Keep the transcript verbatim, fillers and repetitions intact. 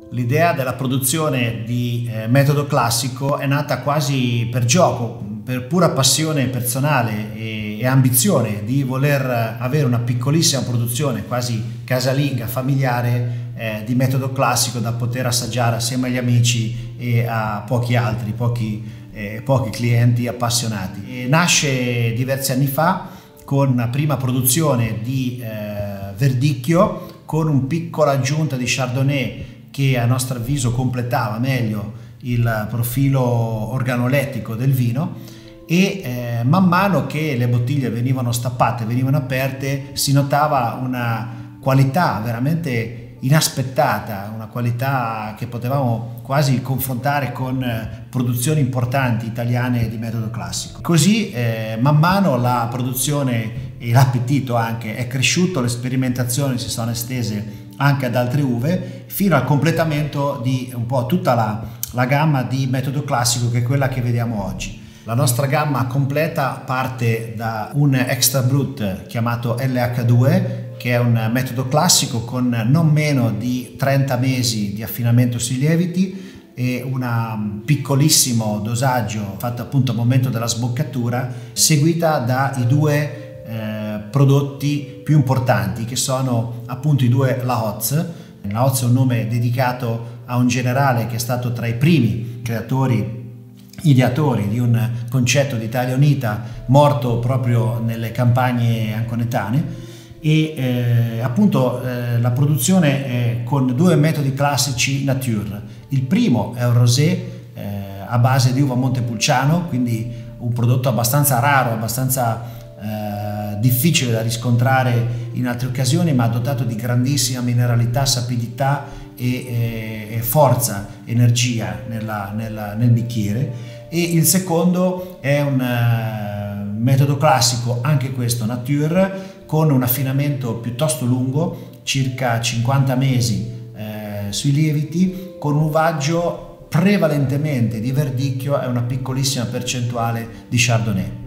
L'idea della produzione di eh, metodo classico è nata quasi per gioco, per pura passione personale e, e ambizione di voler avere una piccolissima produzione quasi casalinga, familiare eh, di metodo classico da poter assaggiare assieme agli amici e a pochi altri, pochi, eh, pochi clienti appassionati. E nasce diversi anni fa con una prima produzione di eh, verdicchio con un piccola aggiunta di Chardonnay che a nostro avviso completava meglio il profilo organolettico del vino e eh, man mano che le bottiglie venivano stappate, venivano aperte, si notava una qualità veramente inaspettata, una qualità che potevamo quasi confrontare con eh, produzioni importanti italiane di metodo classico. Così eh, man mano la produzione e l'appetito anche è cresciuto, le sperimentazioni si sono estese anche ad altre uve, fino al completamento di un po' tutta la, la gamma di metodo classico che è quella che vediamo oggi. La nostra gamma completa parte da un extra brut chiamato L H due, che è un metodo classico con non meno di trenta mesi di affinamento sui lieviti e un piccolissimo dosaggio fatto appunto al momento della sboccatura, seguita dai due Eh, prodotti più importanti che sono appunto i due Laoz. Laoz è un nome dedicato a un generale che è stato tra i primi creatori, ideatori di un concetto di Italia Unita, morto proprio nelle campagne anconetane e eh, appunto eh, la produzione è con due metodi classici nature. Il primo è un rosé eh, a base di uva Montepulciano, quindi un prodotto abbastanza raro, abbastanza eh, difficile da riscontrare in altre occasioni, ma dotato di grandissima mineralità, sapidità e, e, e forza, energia nella, nella, nel bicchiere. E il secondo è un uh, metodo classico, anche questo nature, con un affinamento piuttosto lungo, circa cinquanta mesi eh, sui lieviti, con un uvaggio prevalentemente di verdicchio e una piccolissima percentuale di Chardonnay.